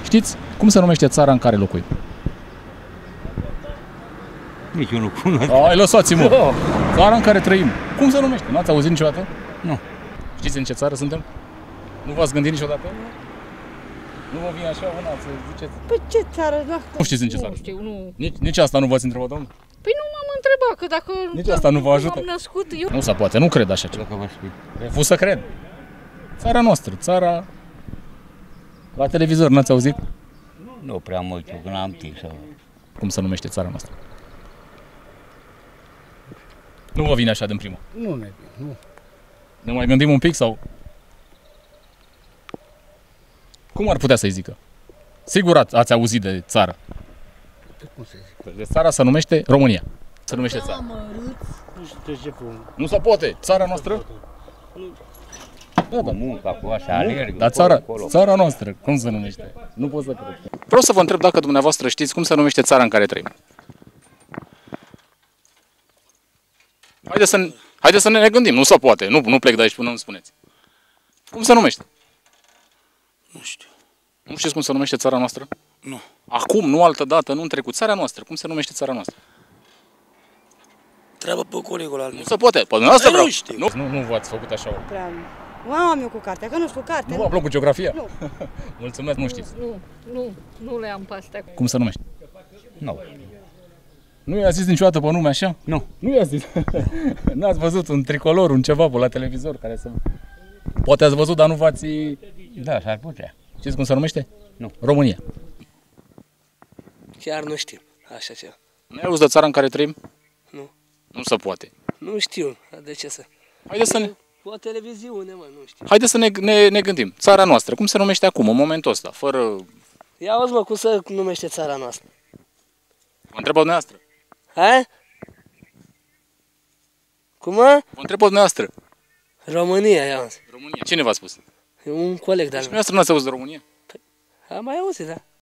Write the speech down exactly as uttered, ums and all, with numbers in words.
Știți cum se numește țara în care locuim? Nici eu nu cunosc. Ai, lăsați-mă! Țara în care trăim. Cum se numește? Nu ați auzit niciodată? Nu. Știți în ce țară suntem? Nu v-ați gândit niciodată? Nu vă vine așa una să ziceți? Păi ce țară? Da, Nu știți în ce țară? Nu știu, nu. Nici, nici asta nu v-ați întrebat, domnul? Păi nu m-am întrebat, că dacă... Nici asta nu vă ajută? am născut, eu... Nu se poate, nu cred așa ceva. Dacă vă spui. Refuz să cred. Țara noastră, țara... La televizor, n-ați auzit? Nu prea mult, eu că n-am timp să... Cum se numește țara noastră? Nu vă vine așa din prima. Nu ne nu. Ne mai gândim un pic sau... Cum ar putea să-i zică? Sigur ați, ați auzit de țară. Cum să zic? De țara se numește România. Se numește țara. Nu știu de ce pun. Nu se poate. Țara noastră? Da, da. Munca cu așa, alerg. Dar țara, țara noastră, cum se numește? Nu pot să cred. Vreau să vă întreb dacă dumneavoastră știți cum se numește țara în care trăim. Haideți să, ne- haideți să ne, ne gândim. Nu se poate. Nu, nu plec de aici până nu spuneți. Cum se numește? Nu știu. Nu știți cum se numește țara noastră? Nu. Acum, nu altă dată, nu în trecut. Țara noastră. Cum se numește țara noastră? Treabă pe colegul al Nu meu. se poate. Păi asta Păi nu vreau. știu. Nu, nu, nu v-ați făcut așa. Prea... Nu am eu cu cartea, că nu știu carte. Nu vă plăcut geografia? Nu. Mulțumesc, nu știți. Nu, nu, nu le am pe astea. Cum se numește? Nu. Nu i-a zis niciodată pe nume așa? Nu. Nu i-a zis. N-ați văzut un tricolor, un ceva pe la televizor care să... Poate ați văzut, dar nu v-ați... Da, s-ar putea. Știți cum se numește? Nu. România. Chiar nu știu așa ceva. Nu ai auzit de țara în care trăim? Nu. Nu se poate. Nu știu. De ce să... Haideți să ne, O televiziune, mă, nu știu. haideți să ne, ne, ne gândim. Țara noastră, cum se numește acum, în momentul ăsta, fără... Ia auzi, mă, cum să numește țara noastră? Vă întreb pe dumneavoastră. Ha? Cum, mă? Vă întreb pe dumneavoastră. România, ia auzi. România. Cine v-a spus? E un coleg de-al meu. Dumneavoastră nu ați auzit de România? Am mai auzit, da.